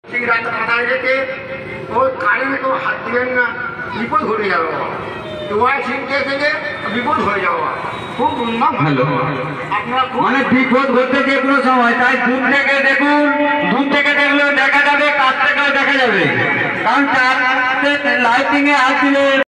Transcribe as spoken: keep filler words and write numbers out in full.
ঠিক রাত মাথায় রেখে ওই কারেন্ট তো হাত দিবেন না, বিপদ ঘটে যাবে। দোয়ায় ছিনতে থেকে বিপদ হয়ে যাওয়া খুব উন্নম। হ্যালো, মানে বিপদ ঘটতে যে কোনো সময়, তাই দূর থেকে দেখুন, দূর থেকে দেখলেও দেখা যাবে, কাছ থেকেও দেখা যাবে, কারণ লাইটিং এ হাত দিলে